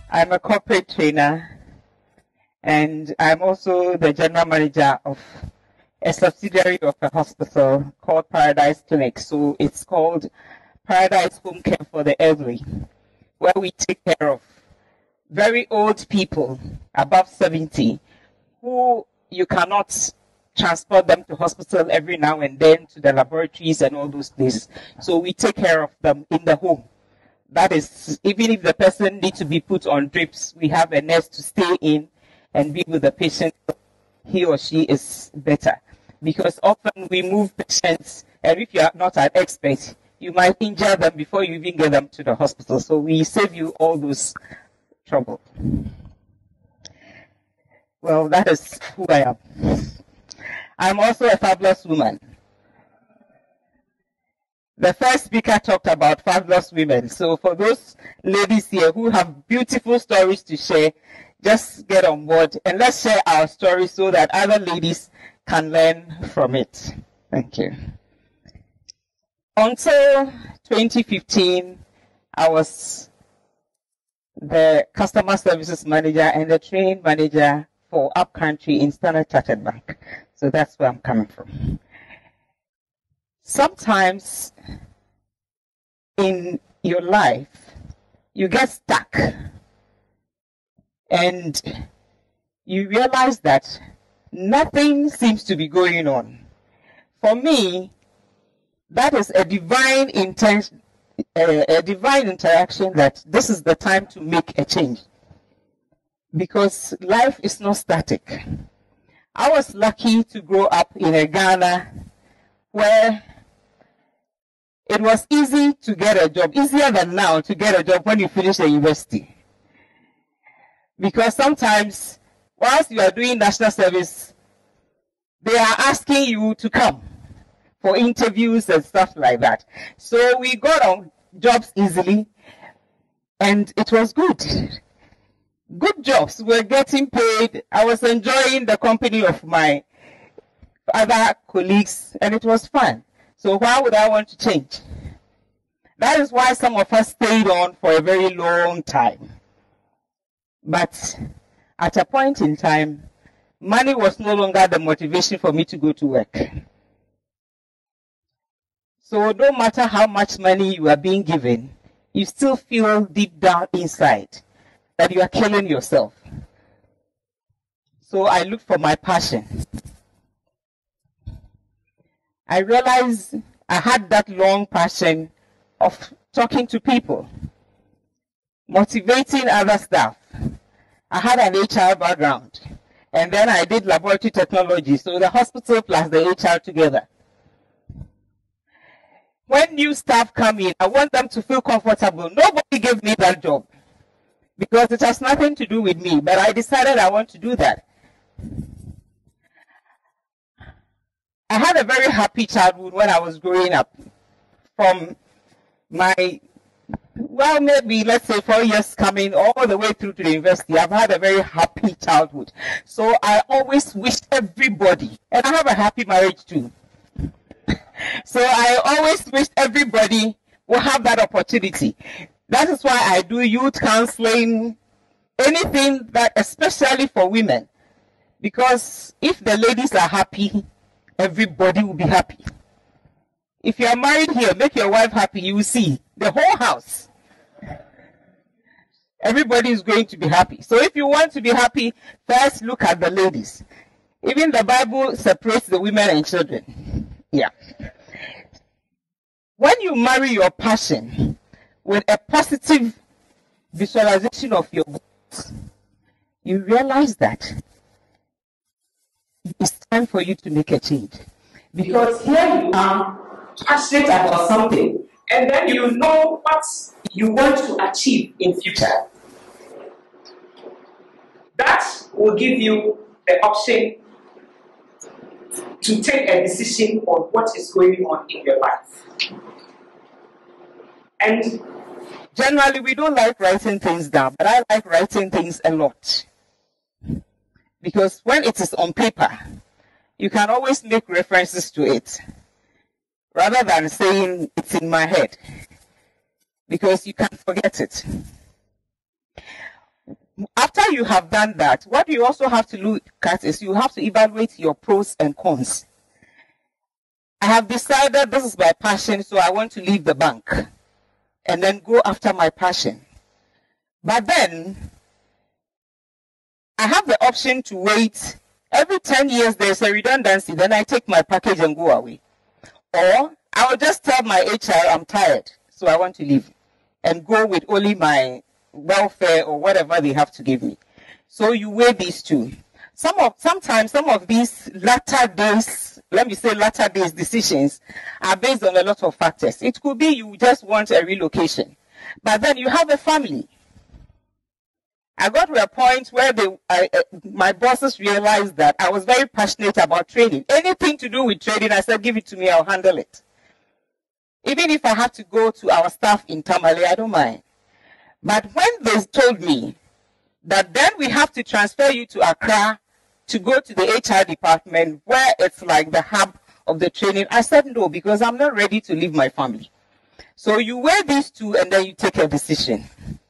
I'm a corporate trainer, and I'm also the general manager of a subsidiary of a hospital called Paradyse Clinic. So it's called Paradyse Home Care for the Elderly, where we take care of very old people above 70 who you cannot transport them to hospital every now and then to the laboratories and all those places. So we take care of them in the home. That is, even if the person needs to be put on drips, we have a nurse to stay in and be with the patient. He or she is better. Because often we move patients, and if you are not an expert, you might injure them before you even get them to the hospital. So we save you all those trouble. Well, that is who I am. I'm also a fabulous woman. The first speaker talked about fabulous women. So for those ladies here who have beautiful stories to share, just get on board and let's share our stories so that other ladies can learn from it. Thank you. Until 2015, I was the customer services manager and the training manager for Upcountry in Standard Chartered Bank. So that's where I'm coming from. Sometimes in your life, you get stuck and you realize that nothing seems to be going on. For me, that is a divine intention, a divine interaction that this is the time to make a change. Because life is not static. I was lucky to grow up in a Ghana where it was easy to get a job, easier than now to get a job when you finish the university. Because sometimes, whilst you are doing national service, they are asking you to come for interviews and stuff like that. So we got on jobs easily, and it was good. Good jobs, we're getting paid. I was enjoying the company of my other colleagues, and it was fun. So why would I want to change? That is why some of us stayed on for a very long time. But at a point in time, money was no longer the motivation for me to go to work. So no matter how much money you are being given, you still feel deep down inside that you are killing yourself. So I looked for my passion. I realized I had that long passion of talking to people, motivating other staff. I had an HR background, and then I did laboratory technology, so the hospital plus the HR together. When new staff come in, I want them to feel comfortable. Nobody gave me that job because it has nothing to do with me, but I decided I want to do that. I had a very happy childhood when I was growing up. From my, well, maybe let's say 4 years coming all the way through to the university, I've had a very happy childhood. So I always wished everybody, and I have a happy marriage too. So I always wished everybody will have that opportunity. That is why I do youth counseling, anything that, especially for women. Because if the ladies are happy, everybody will be happy. If you are married here, make your wife happy, you will see the whole house. Everybody is going to be happy. So if you want to be happy, first look at the ladies. Even the Bible separates the women and children. Yeah. When you marry your passion with a positive visualization of your goals, you realize that it's time for you to make a change. Because here you are, passionate about something, and then you know what you want to achieve in future. That will give you the option to take a decision on what is going on in your life. And generally, we don't like writing things down, but I like writing things a lot. Because when it is on paper, you can always make references to it, rather than saying it's in my head, because you can forget it. After you have done that, what you also have to look at is you have to evaluate your pros and cons. I have decided this is my passion, so I want to leave the bank and then go after my passion. But then I have the option to wait. Every 10 years there's a redundancy, then I take my package and go away. Or I will just tell my HR I'm tired, so I want to leave and go with only my welfare or whatever they have to give me. So you weigh these two. Sometimes some of these latter days decisions are based on a lot of factors. It could be you just want a relocation, but then you have a family. I got to a point where my bosses realized that I was very passionate about trading. Anything to do with trading, I said, give it to me, I'll handle it. Even if I have to go to our staff in Tamale, I don't mind. But when they told me that then we have to transfer you to Accra to go to the HR department where it's like the hub of the training, I said no, because I'm not ready to leave my family. So you weigh these two and then you take a decision.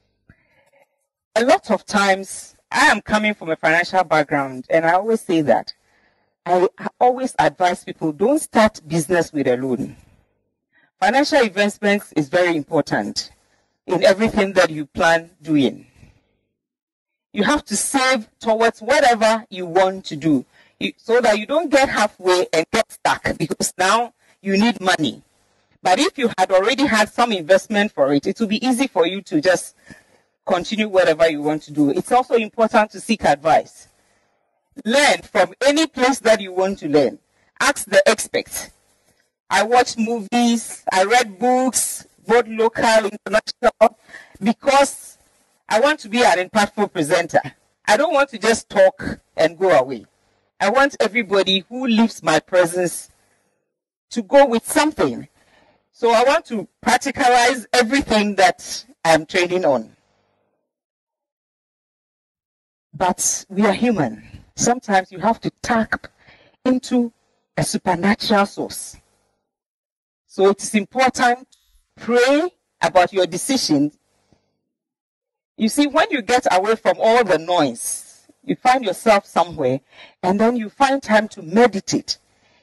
A lot of times, I am coming from a financial background, and I always say that. I always advise people, don't start business with a loan. Financial investments is very important in everything that you plan doing. You have to save towards whatever you want to do so that you don't get halfway and get stuck, because now you need money. But if you had already had some investment for it, it will be easy for you to just continue whatever you want to do. It's also important to seek advice. Learn from any place that you want to learn. Ask the experts. I watch movies, I read books, both local, international, because I want to be an impactful presenter. I don't want to just talk and go away. I want everybody who leaves my presence to go with something. So I want to practicalize everything that I'm training on. But we are human. Sometimes you have to tap into a supernatural source. So it is important to pray about your decisions. You see, when you get away from all the noise, you find yourself somewhere, and then you find time to meditate.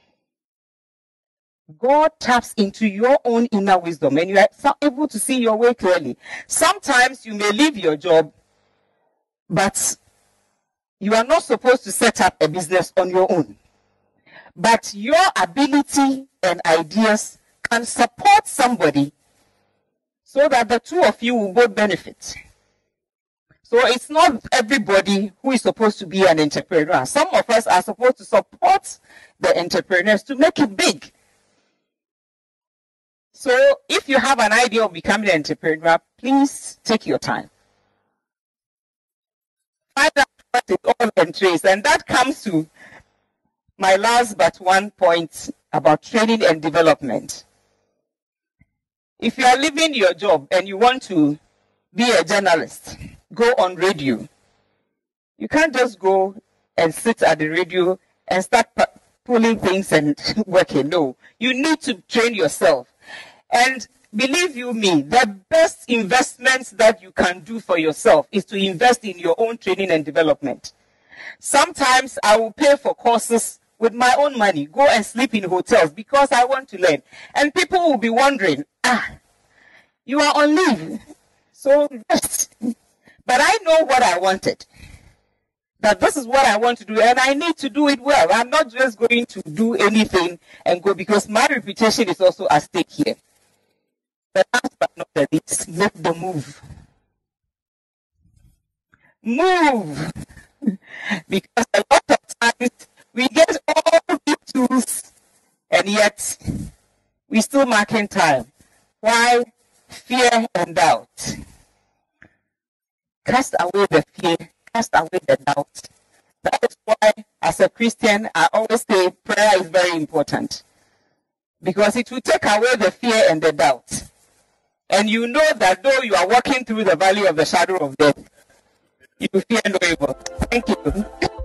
God taps into your own inner wisdom, and you are able to see your way clearly. Sometimes you may leave your job, but you are not supposed to set up a business on your own. But your ability and ideas can support somebody so that the two of you will both benefit. So it's not everybody who is supposed to be an entrepreneur. Some of us are supposed to support the entrepreneurs to make it big. So if you have an idea of becoming an entrepreneur, please take your time. Find out what is all entries, and that comes to my last but one point about training and development. If you are leaving your job and you want to be a journalist, go on radio. You can't just go and sit at the radio and start pulling things and working. No, you need to train yourself. And believe you me, the best investments that you can do for yourself is to invest in your own training and development. Sometimes I will pay for courses with my own money, go and sleep in hotels because I want to learn. And people will be wondering, you are on leave. So rest. But I know what I wanted. That this is what I want to do, and I need to do it well. I'm not just going to do anything and go, because my reputation is also at stake here. But last but not the least, make the move. Move! Because a lot of times we get all these tools, and yet we still marking time. Why? Fear and doubt. Cast away the fear, cast away the doubt. That is why, as a Christian, I always say prayer is very important. Because it will take away the fear and the doubt. And you know that though you are walking through the valley of the shadow of death, you fear no evil. Thank you.